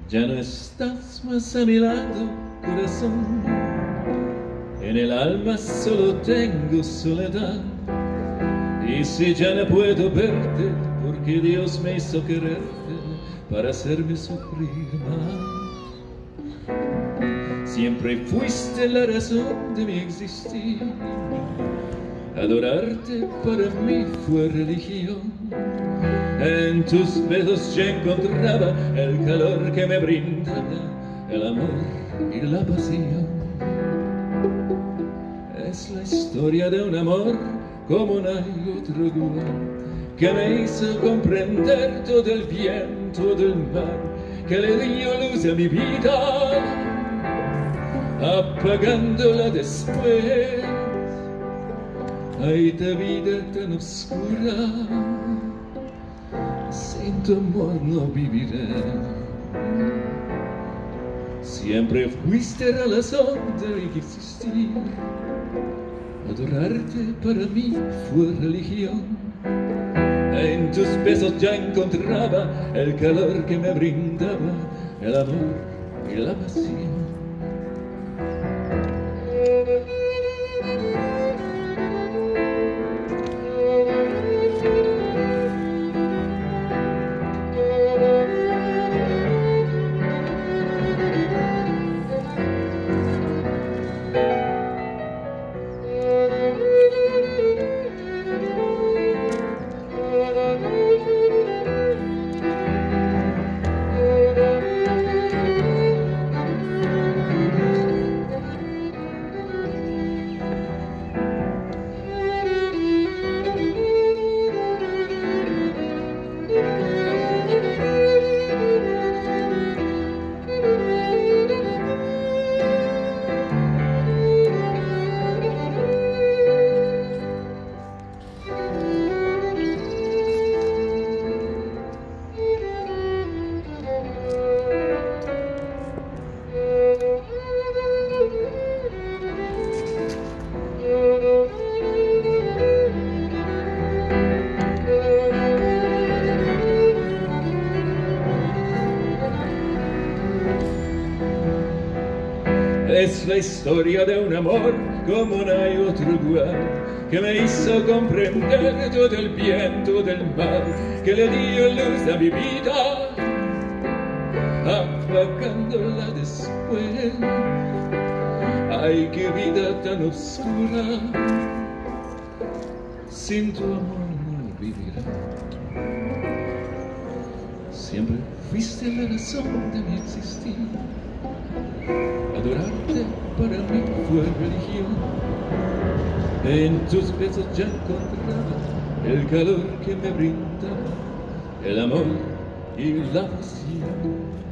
Ya no estás más a mi lado, corazón. En el alma solo tengo soledad. Y si ya no puedo verte, porque Dios me hizo quererte para hacerme sufrir más. Siempre fuiste la razón de mi existir. Adorarte para mí fue religión. En tus besos ya encontraba el calor que me brindaba el amor y la pasión. Es la historia de un amor como no hay otro igual, que me hizo comprender todo el viento del mar, que le dio luz a mi vida, apagándola después. Ay, de vida tan oscura, sin tu amor no viviré. Siempre fuiste la razón de mi existir. Adorarte para mí fue religión. En tus besos ya encontraba el calor que me brindaba el amor y la pasión. Es la historia de un amor como no hay otro igual, que me hizo comprender todo el viento del mar, que le dio luz a mi vida, apagándola después. Ay, qué vida tan oscura, sin tu amor no vivirá. Siempre fuiste la razón de mi existir. Adorarte para mí fue religión. En tus besos ya encontraba el calor que me brindaba el amor y la pasión.